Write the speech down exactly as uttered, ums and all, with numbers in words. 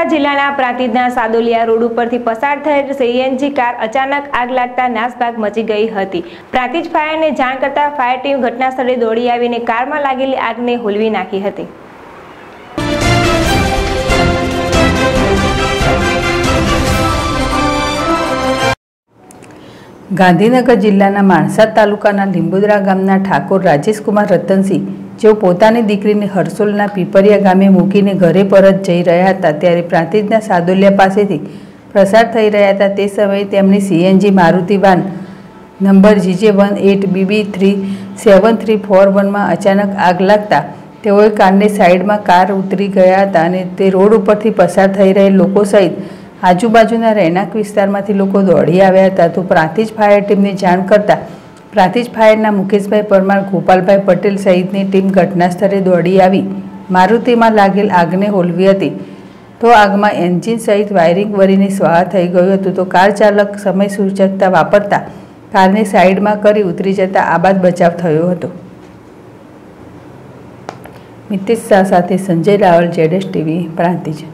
જિલ્લાના પ્રાંતિજના સાદોલિયા રોડ ઉપરથી પસાર થયેલ સીએનજી કાર અચાનક આગ લાગતા નાસભાગ મચી ગઈ હતી। પ્રાંતિજ ફાયરને જાણ કરતા ફાયર ટીમ ઘટના સ્થળે દોડી આવીને કારમાં લાગેલી આગને હોલવી નાખી હતી। ગાંધીનગર જિલ્લાના માણસા તાલુકાના લીંબુદરા ગામના ઠાકોર રાજેશકુમાર રતનસિંહ જેઓ પોતાની દીકરીને હરસોલના પીપરિયા ગામે મૂકીને ઘરે પરત જઈ રહ્યા હતા ત્યારે પ્રાંતિજના સાદોલિયા પાસેથી પસાર થઈ રહ્યા હતા। તે સમયે તેમની CNG Maruti van number GJ one eight BB three seven three four વનમાં અચાનક આગ લાગતા તેઓએ કારને સાઈડમાં કાર ઉતરી ગયા હતા અને તે રોડ ઉપરથી પસાર થઈ રહેલ લોકો સહિત આજુબાજુના રહેણાંક વિસ્તારમાંથી લોકો દોડી આવ્યા હતા। તો પ્રાંતિજ ફાયર ટીમને જાણ કરતા પ્રાંતિજ ફાયરના મુકેશભાઈ પરમાર, ગોપાલભાઈ પટેલ સહિતની ટીમ ઘટના સ્થળે દોડી આવી મારુતિમાં લાગેલ આગને હોલવી હતી। તો આગમાં એન્જિન સહિત વાયરિંગ બળીને સ્વાહા થઈ ગયું હતું। તો કાર ચાલક સમય સૂચકતા વાપરતા કારને સાઈડમાં કરી ઉતરી જતા આબાદ બચાવ થયો હતો। મિતેશ શાહ સાથે સંજય રાવલ, જેડેશ ટીવી, પ્રાંતિજ।